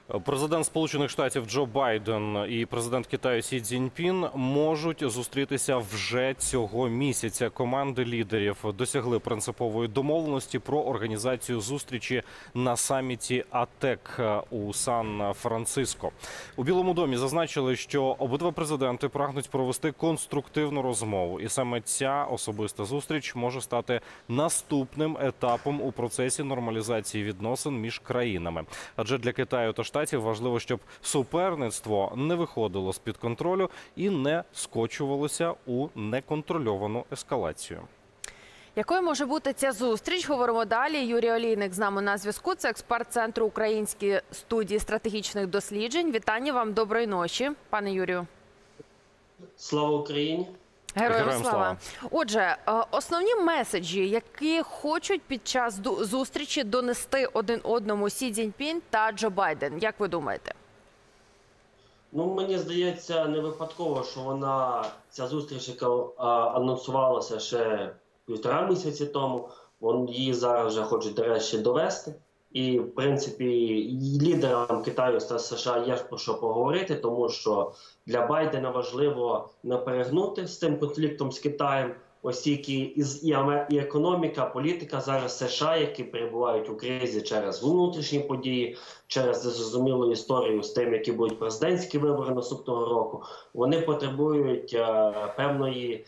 Президент Сполучених Штатів Джо Байден і президент Китаю Сі Цзіньпін можуть зустрітися вже цього місяця. Команди лідерів досягли принципової домовленості про організацію зустрічі на саміті АТЕК у Сан-Франциско. У Білому домі зазначили, що обидва президенти прагнуть провести конструктивну розмову. І саме ця особиста зустріч може стати наступним етапом у процесі нормалізації відносин між країнами. Адже для Китаю та Штатів важливо, щоб суперництво не виходило з-під контролю і не скочувалося у неконтрольовану ескалацію. Якою може бути ця зустріч? Говоримо далі. Юрій Олійник з нами на зв'язку. Це експерт Центру Української студії стратегічних досліджень. Вітання вам, доброї ночі, пане Юрію. Слава Україні! Героям слава! Отже, основні меседжі, які хочуть під час зустрічі донести один одному Сі Цзіньпін та Джо Байден, як ви думаєте? Ну, мені здається, не випадково, що ця зустріч, яка анонсувалася ще 1,5 місяці тому, її зараз вже хочуть, до речі, довести. І, в принципі, лідерам Китаю та США є про що поговорити, тому що для Байдена важливо не перегнути з тим конфліктом з Китаєм, оскільки і економіка, політика зараз США, які перебувають у кризі через внутрішні події, через незрозумілу історію з тим, які будуть президентські вибори наступного року, вони потребують певної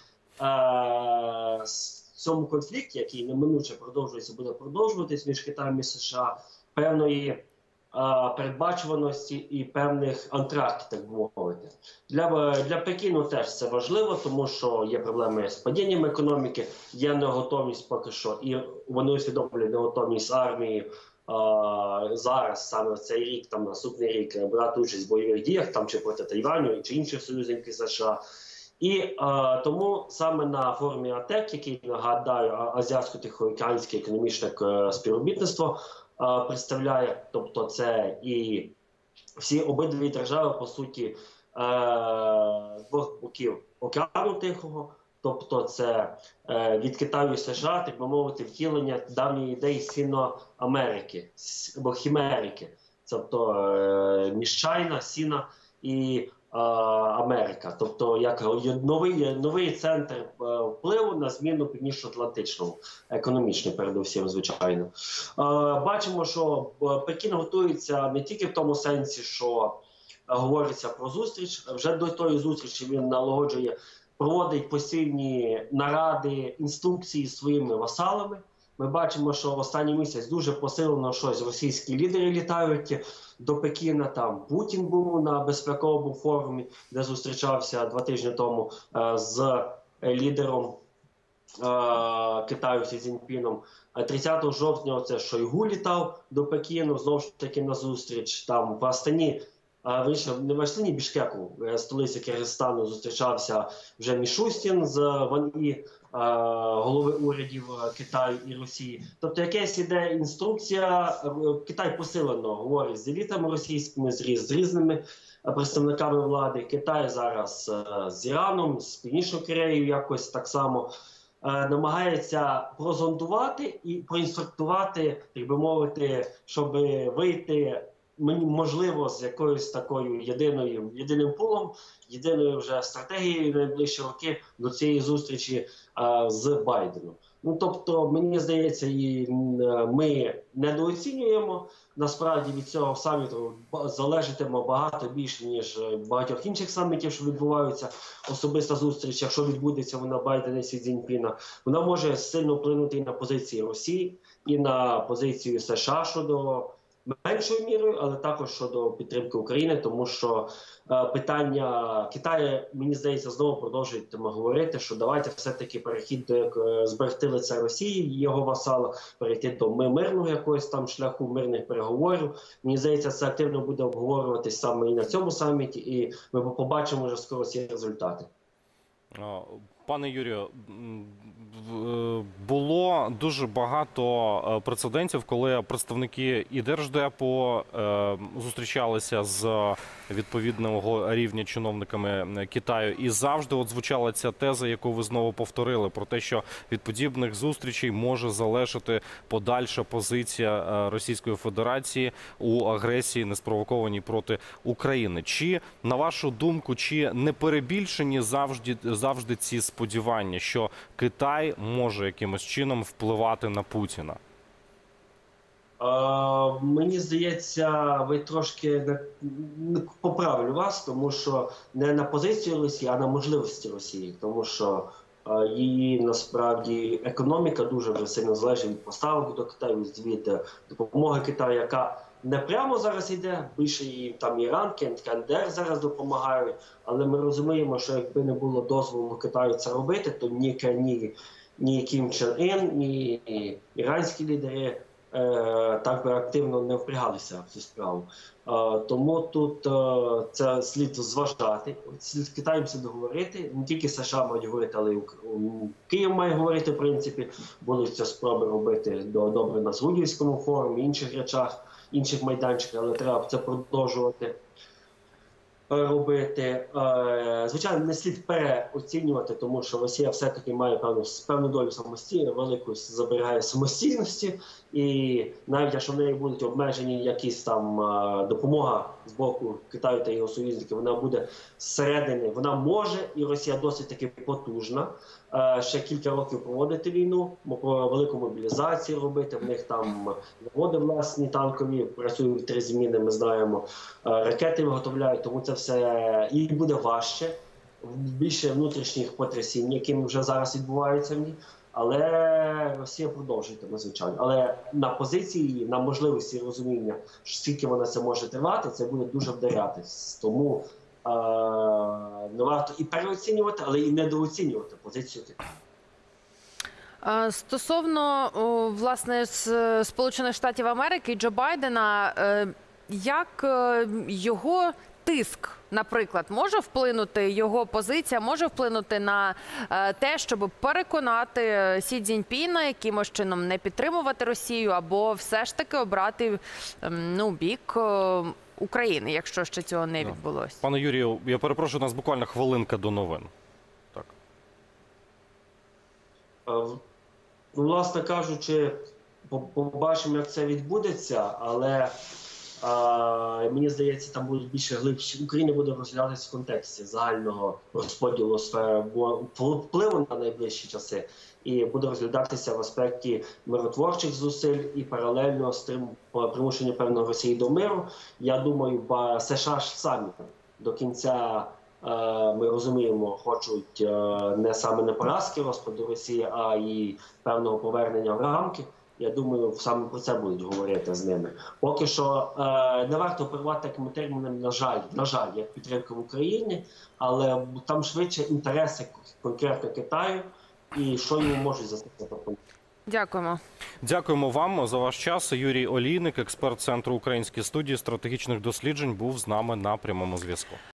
в цьому конфлікті, який неминуче продовжується, буде продовжуватись між Китаєм і США, певної передбачуваності і певних антрактів, так би мовити. Для Пекіну теж це важливо, тому що є проблеми з падінням економіки, є неготовність поки що, і вони усвідомлюють неготовність армії зараз, саме в цей рік, там наступний рік, брати участь в бойових діях, там чи проти Тайваню, чи інших союзників США. І тому саме на форумі АТЕК, який, нагадаю, Азіатсько-Тихоокеанське економічне співробітництво представляє, тобто це і всі обидві держави, по суті, двох боків океану Тихого, тобто це від Китаю і США, так би мовити, втілення давньої ідеї Сіно-Америки, або Хімерики, тобто між Чайна, Сіна і Америка, тобто як новий центр впливу на зміну північно-атлантичному, економічно передусім, звичайно. Бачимо, що Пекін готується не тільки в тому сенсі, що говориться про зустріч, вже до тої зустрічі він налагоджує, проводить постійні наради, інструкції з своїми васалами. Ми бачимо, що в останній місяць дуже посилено щось російські лідери літають до Пекіна. Там Путін був на безпековому форумі, де зустрічався 2 тижні тому з лідером Китаю Сі Цзіньпіном. 30 жовтня це Шойгу літав до Пекіну, знову ж таки на зустріч. Там в Астані, не в Астані, Бішкеку, столиці Киргизстану, зустрічався вже Мішустін з Ван І, голови урядів Китаю і Росії. Тобто якась іде інструкція, Китай посилено говорить з елітами російськими, з різними представниками влади. Китай зараз з Іраном, з Північною Кореєю якось так само намагається прозондувати і проінструктувати, так би мовити, щоб вийти, можливо, з якоюсь такою єдиним пулом, єдиною вже стратегією найближчі роки до цієї зустрічі з Байденом. Ну, тобто, мені здається, ми недооцінюємо. Насправді від цього саміту залежатиме багато більше, ніж багатьох інших самітів, що відбуваються. Особиста зустріч, якщо відбудеться вона Байдена і Сі Цзіньпіна, вона може сильно вплинути і на позиції Росії, і на позицію США щодо меншою мірою, але також щодо підтримки України, тому що питання Китаю, мені здається, знову продовжують говорити, що давайте все-таки перехід до зберегти лице Росії, його васала, перейти до мирного якогось там шляху, мирних переговорів. Мені здається, це активно буде обговорюватись саме і на цьому саміті, і ми побачимо вже скоро ці результати. Пане Юрію, було дуже багато прецедентів, коли представники і Держдепу зустрічалися з відповідного рівня чиновниками Китаю. І завжди от звучала ця теза, яку ви знову повторили, про те, що від подібних зустрічей може залежати подальша позиція Російської Федерації у агресії, неспровокованій проти України. Чи, на вашу думку, чи не перебільшені завжди ці сподівання, що Китай може якимось чином впливати на Путіна? Мені здається, ви трошки поправлю вас, тому що не на позицію Росії, а на можливості Росії. Тому що її насправді економіка дуже вже сильно залежить від поставок до Китаю, від допомоги Китаю, яка не прямо зараз йде, більше і там Іран, КНДР зараз допомагають. Але ми розуміємо, що якби не було дозволу Китаю це робити, то ні Кім Чен Ін, ні іранські лідери так би активно не впрягалися в цю справу. Тому тут це слід зважати, слід з Китаєм слід говорити. Не тільки США мають говорити, але й Київ має говорити, в принципі. Будуть це спроби робити добре на Згур'ївському форумі, інших речах, інших майданчиках, але треба це продовжувати робити. Звичайно, не слід переоцінювати, тому що Росія все-таки має певну долю самостійності, велику зберігає самостійності, і навіть якщо в неї будуть обмежені якісь там допомога з боку Китаю та його союзників, вона буде зсередини, вона може, і Росія досить таки потужна, ще кілька років проводити війну, велику мобілізацію робити, в них там заводи власні танкові, працюють 3 зміни, ми знаємо, ракети виготовляють, тому це все і буде важче, більше внутрішніх потрясінь, якими вже зараз відбуваються в ній, але Росія продовжує, звичайно. Але на позиції, на можливості розуміння, скільки вона це може тривати, це буде дуже вдарятись. Тому не варто і переоцінювати, але і недооцінювати позицію Китаю. Стосовно, власне, Сполучених Штатів Америки і Джо Байдена, як його тиск, наприклад, може вплинути, його позиція може вплинути на те, щоб переконати Сі Цзіньпіна якимось чином не підтримувати Росію або все ж таки обрати бік України, якщо ще цього не відбулося? Пане Юрію, я перепрошую, у нас буквально хвилинка до новин. Так. Власне кажучи, побачимо, як це відбудеться, але мені здається, там будуть більше глибші. Україна буде розглядатися в контексті загального розподілу сфери впливу на найближчі часи, і буде розглядатися в аспекті миротворчих зусиль і паралельно з тим примушення певного Росії до миру. Я думаю, США ж самі до кінця, ми розуміємо, хочуть не саме не поразки розпаду Росії, а і певного повернення в рамки. Я думаю, саме про це будуть говорити з ними. Поки що не варто оперувати такими термінами, на жаль, як підтримка в Україні, але там швидше інтереси конкретно Китаю і що йому можуть за це пропонувати. Дякуємо. Дякуємо вам за ваш час. Юрій Олійник, експерт Центру Української студії стратегічних досліджень, був з нами на прямому зв'язку.